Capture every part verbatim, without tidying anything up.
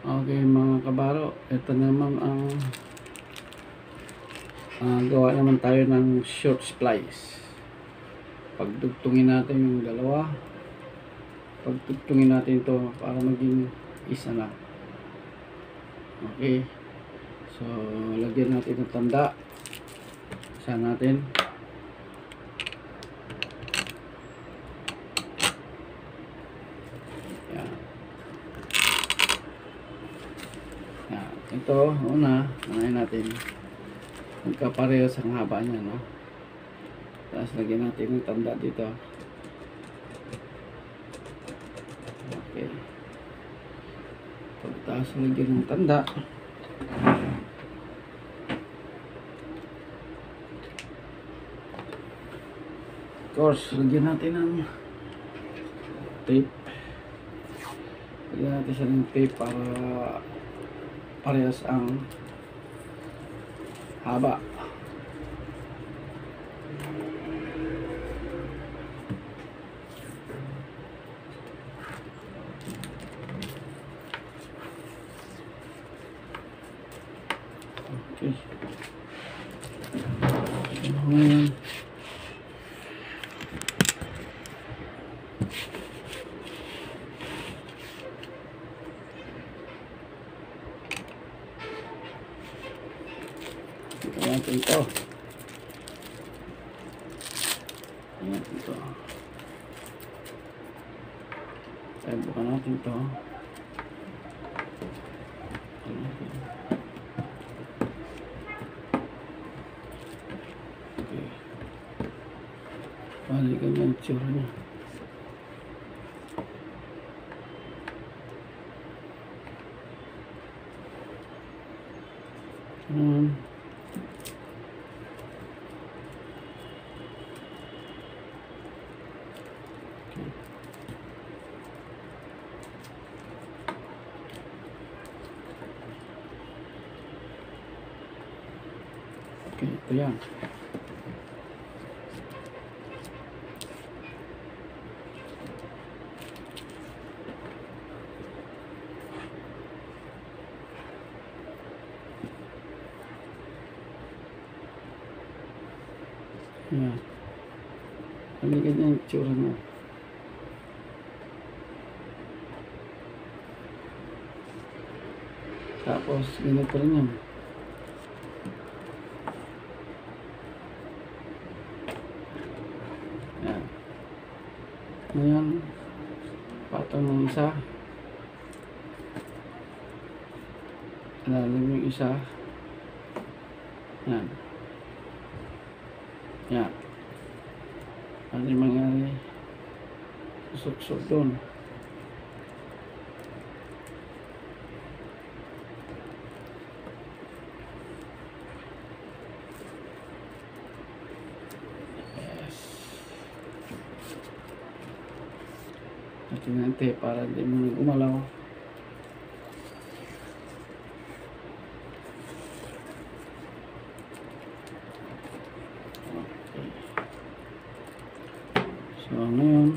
Okay mga kabaro, ito naman ang uh, gawa naman tayo ng short splice. Pagdugtungin natin yung dalawa, pagdugtungin natin ito para maging isa na. Okay, so lagyan natin ng tanda. Isa natin. Ito, una, unahin natin magkaparehas ang haba niya, no? Tapos lagyan natin ng tanda dito. Okay. Pagkatapos lagyan ng tanda, of course, lagyan natin ng tape. Lagyan natin siya ng tape para parehas ang haba. Okay. Ngayon, ito natin ito. Ayan ito. Kaya buka natin ito. Okay. Bali ganyan ang tsura niya. Um, Okay, ito yan. Yan. Ano ganyan yung tsura niya. Tapos, ganito rin yan. Yan. Ngayon, patong ng isa. Ilalim yung isa. Yan. Yan. Ano yung mangyari? Susok-sok doon. Natin natin para hindi mo gumalaw. Okay. So ngayon,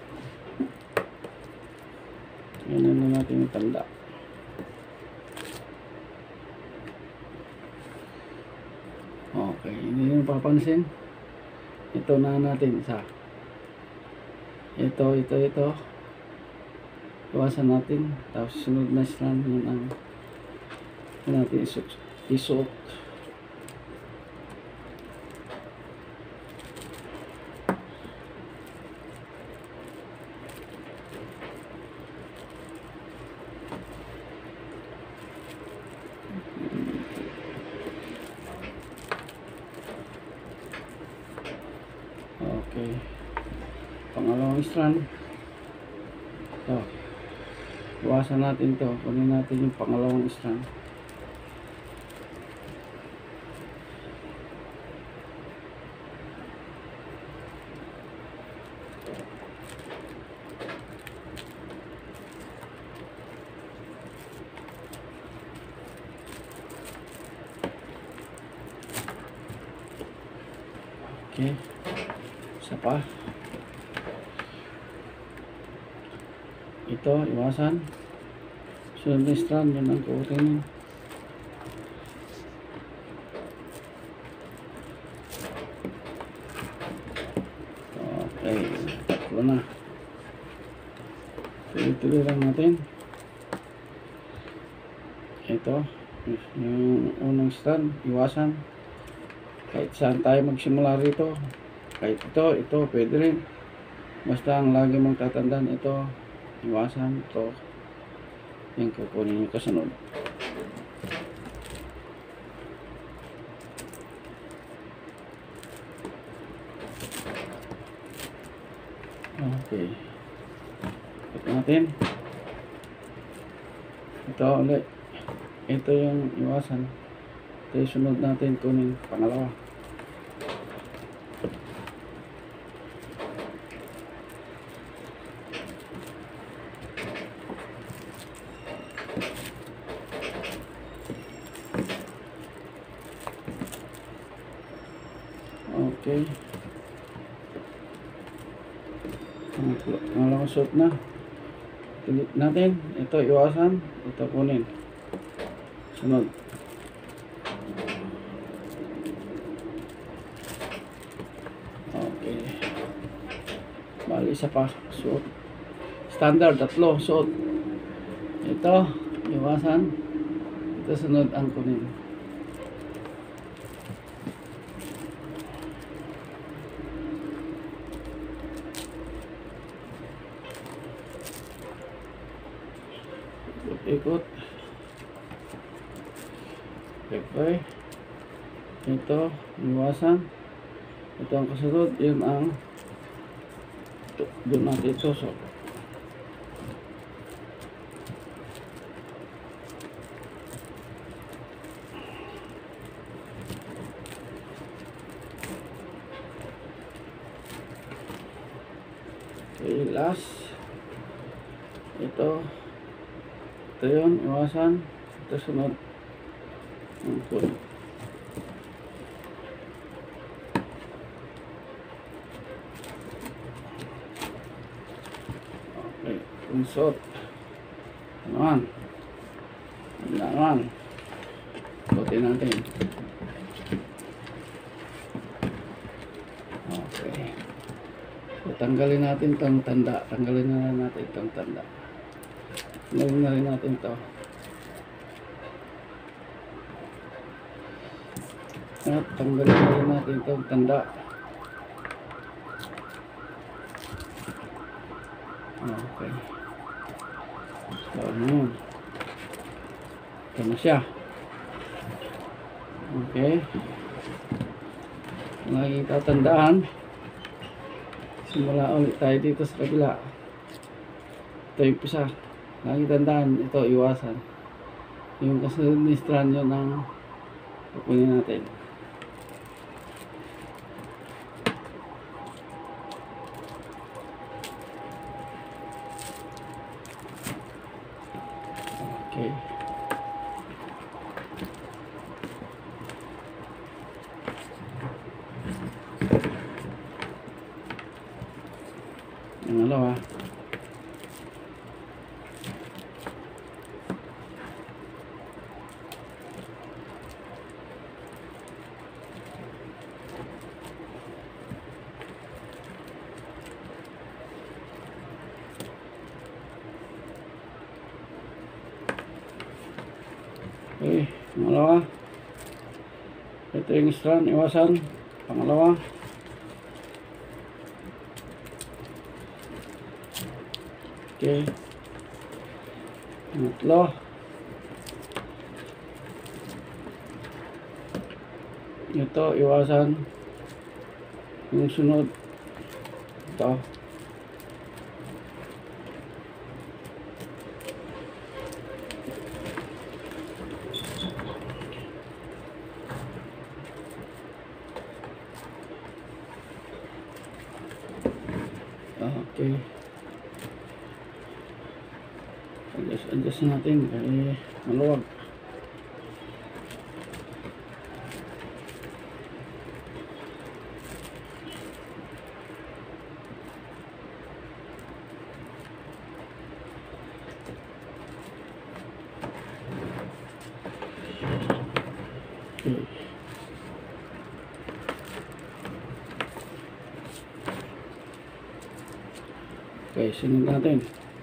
ganyan na natin yung tanda. Okay, hindi nyo papansin. Ito na natin isa. Ito, ito, ito. Iwasan natin. Tapos sunod na strand yun ang natin isuk isuk okay, pangalawang strand. So iwasan natin to, kunin natin yung pangalawang strand. Okay, isa pa. Ito, iwasan. sunod na strand, yun ang kukunin. Okay, tatlo na. Tuloy-tuloy lang natin. Ito, yung unang strand, iwasan. Kahit saan tayo magsimula rito, kahit ito, ito, pwede rin. Basta ang lagi mong tatandaan, ito, iwasan, ito. Yung kukunin yung kasunod. Okay. Ito natin. Ito ulit. Ito yung iwasan. Ito yung sunod natin kunin. Pangalawa. Okay. Pangalawang suot na. Tulit natin. Ito iwasan. Ito kunin. Sunod. Okay. Bali isa pa. Suot. Standard. Tatlo. Suot. Ito. Iwasan. Ito sunod ang kunin. Ikot. Okay. Ito, iwasan. Ito ang kasunod. Yun ang doon natin ito. So, okay, last. Ito. Ito yun, iwasan. Ito sunod. Okay. Okay, unsot. Ano naman? Ano naman? Suotin natin. Okay. So, tanggalin natin itong tanda. Tanggalin na natin itong tanda. Tanggalin na rin natin ito. At tanggalin na rin natin itong tanda. Okay. So, ano. Ito na siya. Okay. Lagi tatandaan. Simula ulit tayo dito sa kabila. Ito yung pisa. Lagi tandaan, ito iwasan. Yung kasunod ni strand yun ang kukunin natin. Okay. Ang alawa. Okay, pangalawa. Ito yung strand, iwasan. Pangalawa. Okay. Pangatlo. Ito, iwasan. Yung sunod. Ito. Okay. Adjust, adjust natin kaya maluwag. Okay, sunod natin.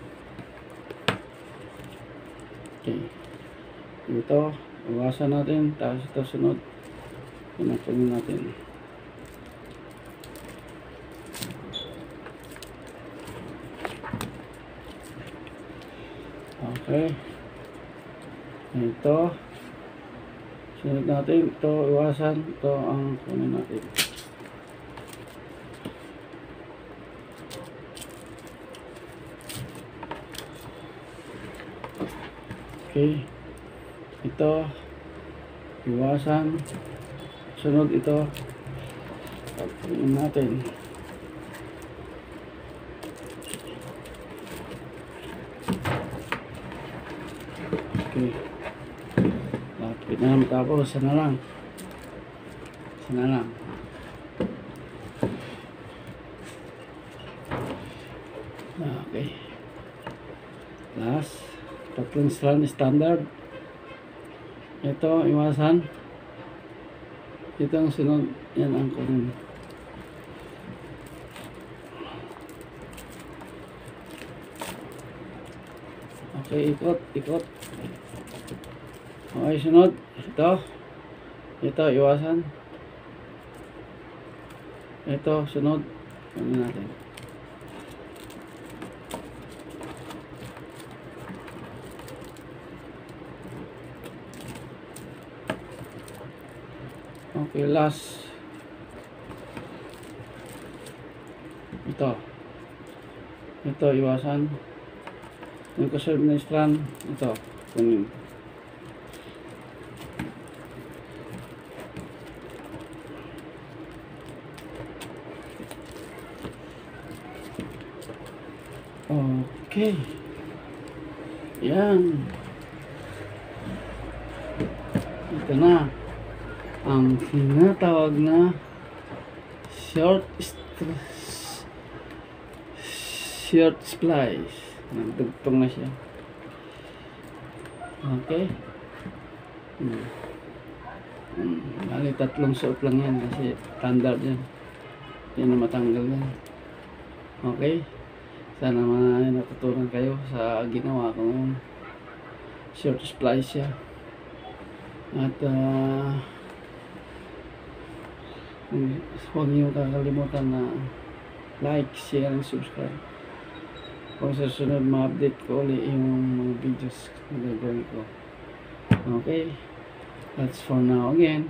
Okay. Ito, iwasan natin. Tapos ito sunod. Pinapagin natin. Okay. Ito. Sunod natin. Ito, iwasan. Ito ang kunin natin. Okay. Ito. Iwasan. Sunod ito. Pagpagin natin. Okay. Lapit na naman tapos. Sana lang. Sana lang. Okay. Last. Tatlong strand standard. Ito, iwasan. Ito ang sunod. Yan ang kunin. Okay, ikot, ikot. Okay, sunod. Ito. Ito, iwasan. Ito, sunod. Kunin natin. Okay, last. Ito. Ito, iwasan. Yung kaserve na strand. Ito, kunin. Okay. Yan. Ito na. Ang tinatawag na short short splice. Nagdugtong na siya. Okay. Hmm. Hmm. Bali, tatlong suot lang yan kasi standard yan. Yan na matanggal yan. Okay. Sana may natutunan kayo sa ginawa ko ngayon. Short splice siya. At uh, huwag niyo kakalimutan na like, share, and subscribe. Kung sa sunod ma-update ko ulit yung mga videos na gagawin ko. Okay, that's for now again.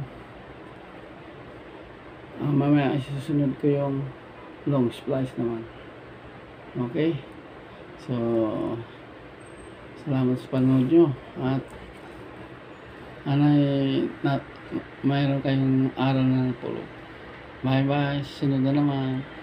Uh, mamaya isusunod ko yung long splice naman. Okay, so salamat sa panood nyo at anay na mayroon kayong aral na napulot. Bye bye, sunod na naman.